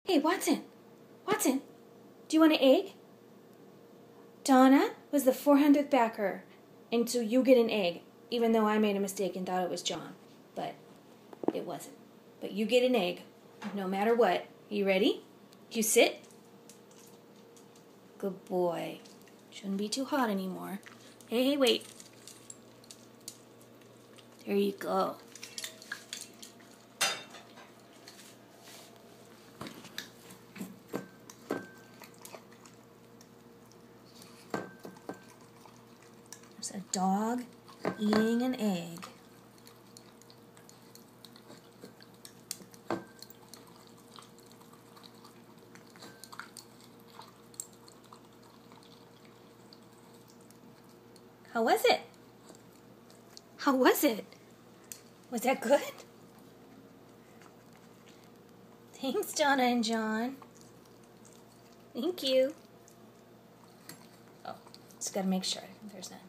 Hey, Watson! Watson! Do you want an egg? Donna was the 400th backer, and so you get an egg, even though I made a mistake and thought it was John. But it wasn't. But you get an egg, no matter what. You ready? You sit? Good boy. Shouldn't be too hot anymore. Hey, wait. There you go. There's a dog eating an egg. How was it? How was it? Was that good? Thanks, Donna and John. Thank you. Oh, just gotta make sure there's not